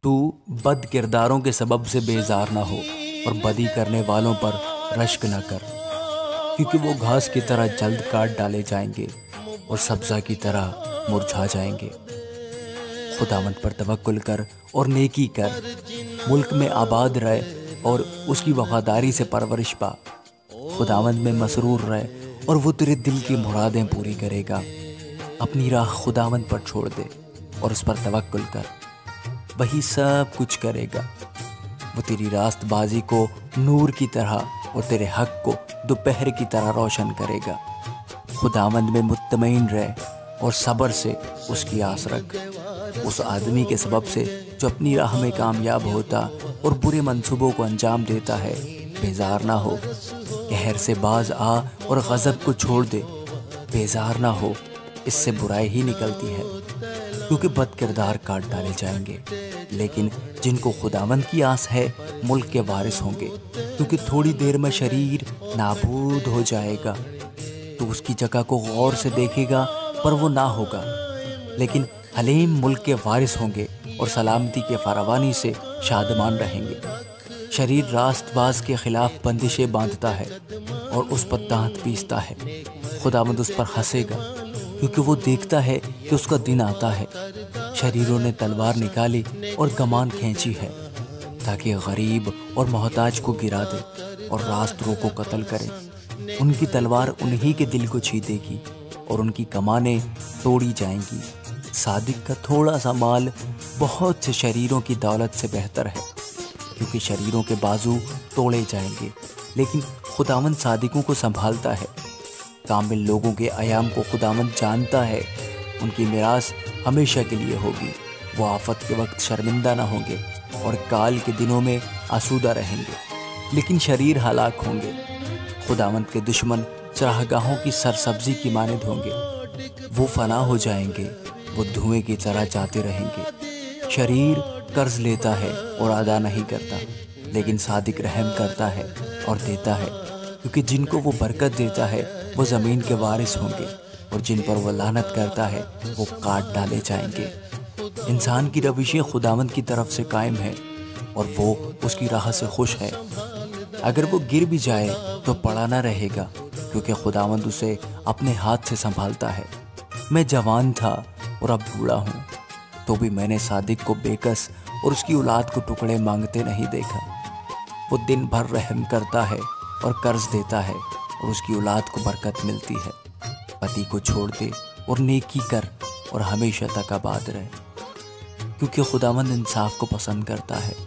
تو بد کرداروں کے سبب سے بیزار نہ ہو اور بدی کرنے والوں پر رشک نہ کر، کیونکہ وہ گھاس کی طرح جلد کاٹ ڈالے جائیں گے اور سبزہ کی طرح مرجھا جائیں گے۔ خداوند پر توکل کر اور نیکی کر، ملک میں آباد رہ اور اس کی وفاداری سے پرورش پا۔ خداوند میں مسرور رہ اور وہ تیرے دل کی مرادیں پوری کرے گا۔ اپنی راہ خداوند پر چھوڑ دے اور اس پر توکل کر، وہی سب کچھ کرے گا۔ وہ تیری راست بازی کو نور کی طرح اور تیرے حق کو دوپہر کی طرح روشن کرے گا۔ خداوند میں مطمئن رہ اور صبر سے اس کی آس رکھ۔ اس آدمی کے سبب سے جو اپنی راہ میں کامیاب ہوتا اور برے منصوبوں کو انجام دیتا ہے بیزار نہ ہو۔ قہر سے باز آ اور غضب کو چھوڑ دے، بیزار نہ ہو، اس سے برائی ہی نکلتی ہے، کیونکہ بد کردار کاٹ ڈالے جائیں گے، لیکن جن کو خداوند کی آس ہے ملک کے وارث ہوں گے۔ کیونکہ تھوڑی دیر میں شریر نابود ہو جائے گا، تو اس کی جگہ کو غور سے دیکھے گا پر وہ نہ ہوگا، لیکن حلیم ملک کے وارث ہوں گے اور سلامتی کے فراوانی سے شادمان رہیں گے۔ شریر راست باز کے خلاف بندشیں باندھتا ہے اور اس پر دانت پیستا ہے، خداوند اس پر ہنسے گا، کیونکہ وہ دیکھتا ہے کہ اس کا دن آتا ہے۔ شریروں نے تلوار نکالی اور کمان کھینچی ہے، تاکہ غریب اور محتاج کو گرا دے اور راست رو کو قتل کرے۔ ان کی تلوار انہی کے دل کو چھیدے گی اور ان کی کمانیں توڑی جائیں گی۔ صادق کا تھوڑا سا مال بہت سے شریروں کی دولت سے بہتر ہے، کیونکہ شریروں کے بازو توڑے جائیں گے، لیکن خداوند صادقوں کو سنبھالتا ہے۔ کامل لوگوں کے ایام کو خداوند جانتا ہے، ان کی میراث ہمیشہ کے لیے ہوگی۔ وہ آفت کے وقت شرمندہ نہ ہوں گے اور کال کے دنوں میں آسودہ رہیں گے، لیکن شریر ہلاک ہوں گے۔ خداوند کے دشمن چراگاہوں کی سرسبزی کی مانند ہوں گے، وہ فنا ہو جائیں گے، وہ دھوئیں کی طرح جاتے رہیں گے۔ شریر قرض لیتا ہے اور ادا نہیں کرتا، لیکن صادق رحم کرتا ہے اور دیتا ہے، کیونکہ جن کو وہ برکت دیتا ہے وہ زمین کے وارث ہوں گے، اور جن پر وہ لعنت کرتا ہے وہ کاٹ ڈالے جائیں گے۔ انسان کی روشیں خداوند کی طرف سے قائم ہے اور وہ اس کی راہ سے خوش ہے۔ اگر وہ گر بھی جائے تو پڑا نہ رہے گا، کیونکہ خداوند اسے اپنے ہاتھ سے سنبھالتا ہے۔ میں جوان تھا اور اب بوڑھا ہوں، تو بھی میں نے صادق کو بےکس اور اس کی اولاد کو ٹکڑے مانگتے نہیں دیکھا۔ وہ دن بھر رحم کرتا ہے اور قرض دیتا ہے، اور اس کی اولاد کو برکت ملتی ہے۔ پتی کو چھوڑ دے اور نیکی کر اور ہمیشہ تک آباد رہے، کیونکہ خداوند انصاف کو پسند کرتا ہے۔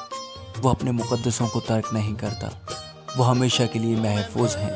وہ اپنے مقدسوں کو ترک نہیں کرتا، وہ ہمیشہ کے لیے محفوظ ہیں۔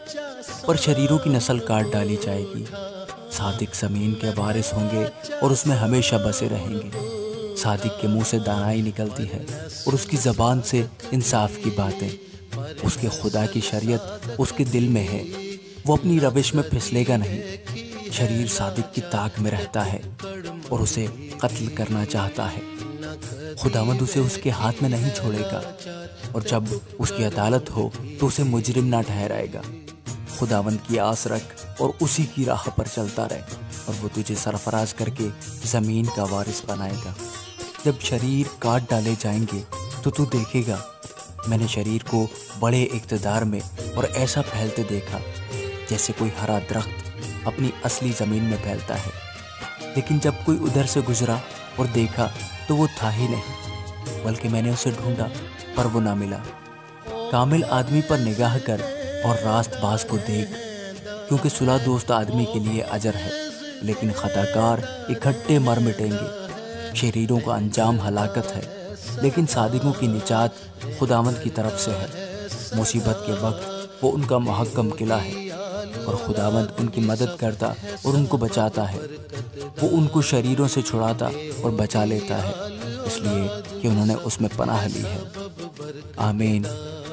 پر شریروں کی نسل کاٹ ڈالی جائے گی۔ صادق زمین کے وارث ہوں گے اور اس میں ہمیشہ بسے رہیں گے۔ صادق کے منہ سے دانائی نکلتی ہے اور اس کی زبان سے انصاف کی باتیں۔ اس کے خدا کی شریعت اس کے دل میں ہے، وہ اپنی روش میں پھسلے گا نہیں۔ شریر صادق کی طاق میں رہتا ہے اور اسے قتل کرنا چاہتا ہے، خداوند اسے اس کے ہاتھ میں نہیں چھوڑے گا، اور جب اس کی عدالت ہو تو اسے مجرم نہ ٹھہرائے گا۔ خداوند کی آس رکھ اور اسی کی راہ پر چلتا رہ، اور وہ تجھے سرفراز کر کے زمین کا وارث بنائے گا۔ جب شریر کاٹ ڈالے جائیں گے تو تو دیکھے گا، میں نے شریر کو بڑے اقتدار میں اور ایسا پھیلتے دیکھا جیسے کوئی ہرا درخت اپنی اصلی زمین میں پھیلتا ہے، لیکن جب کوئی ادھر سے گزرا اور دیکھا تو وہ تھا ہی نہیں، بلکہ میں نے اسے ڈھونڈا پر وہ نہ ملا۔ کامل آدمی پر نگاہ کر اور راست باز کو دیکھ، کیونکہ صلح دوست آدمی کے لیے اجر ہے، لیکن خطاکار اکٹھے مر مٹیں گے۔ شریروں کا انجام ہلاکت ہے، لیکن صادقوں کی نجات خداوند کی طرف سے ہے۔ مصیبت کے وقت وہ ان کا محکم قلعہ ہے، اور خداوند ان کی مدد کرتا اور ان کو بچاتا ہے۔ وہ ان کو شریروں سے چھڑاتا اور بچا لیتا ہے، اس لیے کہ انہوں نے اس میں پناہ لی ہے۔ آمین۔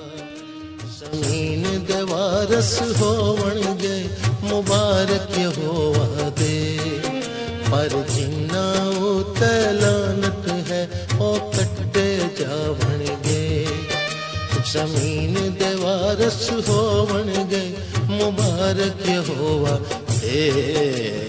زمین دے وارث ہون گے مبارک ہوا دے، پر جنہ اُتے لعنت ہے او کٹے جاون گے۔ زمین دے وارث ہون گے مبارک ہوا دے۔